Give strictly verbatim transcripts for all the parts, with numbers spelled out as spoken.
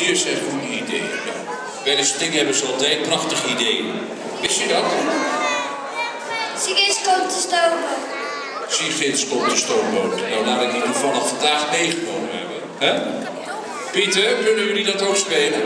Hier zijn goede ideeën. Ja. Bij de Sting hebben ze altijd prachtige ideeën. Wist je dat? Sigis komt de stoomboot. Sigis komt de stoomboot. Nou, laat ik die toevallig vandaag meegenomen hebben. Hè? Pieter, kunnen jullie dat ook spelen?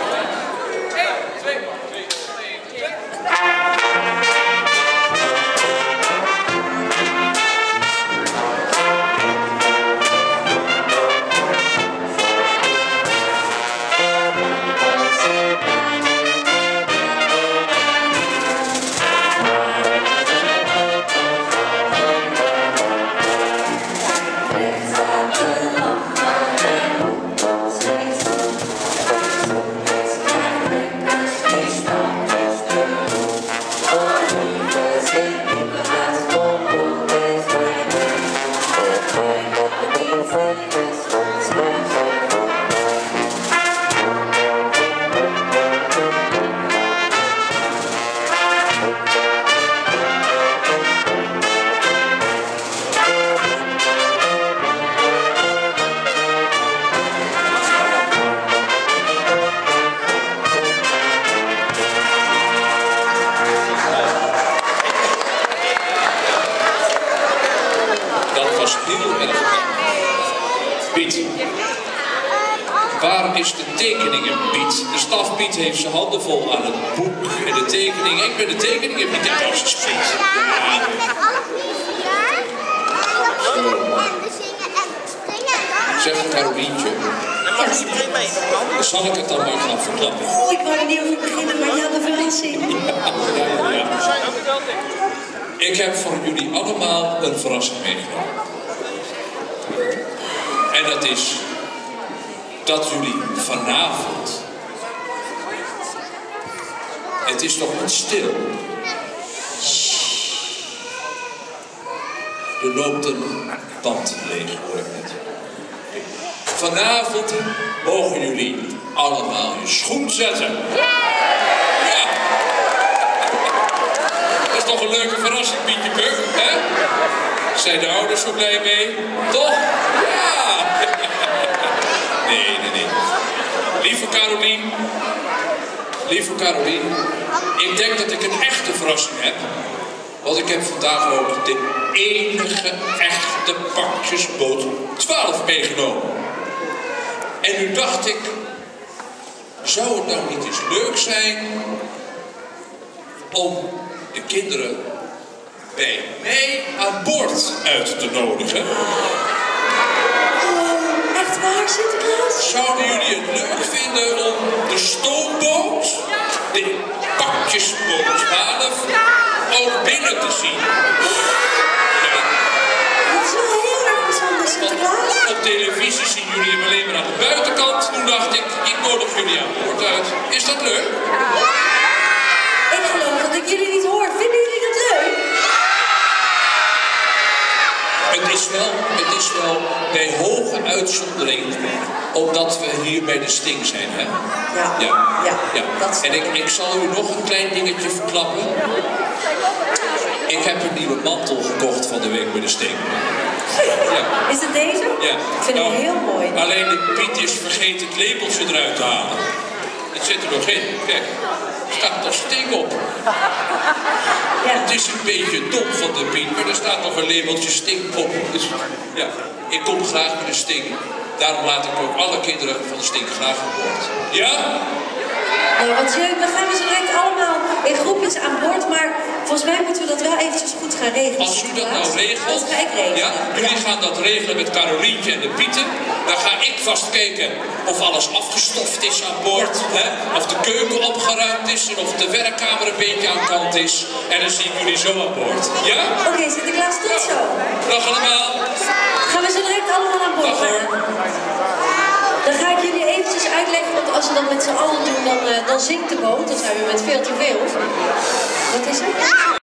Heel erg. Piet, waar is de tekeningen, Piet? De staf Piet heeft zijn handen vol aan het boek en de tekeningen. Ik ben de tekeningen Piet. Ja, dat is Piet. Met alle vier. En we zingen en springen. Zeg een Carolientje. En mag iedereen mee? Dan zal ik het dan maar gaan verklappen. Oh, ik wou er niet over beginnen, maar ja, de verrassing. Ja, ja, ja. Ik heb voor jullie allemaal een verrassing meegenomen. En dat is dat jullie vanavond, het is nog wat stil. Er loopt een band leeg, hoor ik net. Vanavond mogen jullie allemaal je schoen zetten. Ja. Dat is toch een leuke verrassing, Pietje Puk, hè? Zijn de ouders zo blij mee? Toch? Ja! Nee, nee, nee. Lieve Carolien, lieve Carolien, ik denk dat ik een echte verrassing heb. Want ik heb vandaag ook de enige echte pakjesboot twaalf meegenomen. En nu dacht ik, zou het nou niet eens leuk zijn om de kinderen bij mij aan boord uit te nodigen? Oh, echt waar, Sinterklaas? Zouden jullie het leuk vinden om de stoomboot, de pakjesboot twaalf, ook binnen te zien? Ja. Dat is wel heel erg bijzonder, Sinterklaas. Op televisie zien jullie hem alleen maar aan de buitenkant. Toen dacht ik, ik nodig jullie aan boord uit. Is dat leuk? Ik geloof dat ik jullie niet hoor. Vinden jullie dat leuk? Het is wel, het is wel bij hoge uitzondering, omdat we hier bij de Sting zijn, hè? Ja. Ja. Ja, Ja. dat is... En ik, ik zal u nog een klein dingetje verklappen. Ik heb een nieuwe mantel gekocht van de week bij de Sting. Ja. Is het deze? Ja. Ik vind Nou, hem heel mooi. Alleen de Piet is vergeten het labeltje eruit te halen. Het zit er nog in. Kijk, er staat nog Sting op. Ja. Het is een beetje dom van de Piet, maar er staat nog een labeltje Sting op. Dus ja, ik kom graag bij de Sting. Daarom laat ik ook alle kinderen van de Sting graag aan boord. Ja? Nou, wat leuk. We gaan dus direct allemaal in groepjes aan boord, maar volgens mij moeten we dat wel eventjes goed gaan regelen. Als u dat nou regelt, Dat ga ik regelen. ja, jullie Ja. gaan dat regelen met Carolientje en de Pieten. Dan ga ik vast kijken of alles afgestoft is aan boord. Ja. Hè? Of de keuken opgeruimd is en of de werkkamer een beetje aan kant is. En dan zie ik jullie zo aan boord. Ja? Oké, okay, Sinterklaas, tot zo. Dag allemaal. Gaan we zo direct allemaal aan boord Dag hoor. Dan ga ik jullie eventjes uitleggen, want als we dat met z'n allen doen, dan, uh, dan zinkt de boot. Dan zijn we met veel te veel. Wat is er?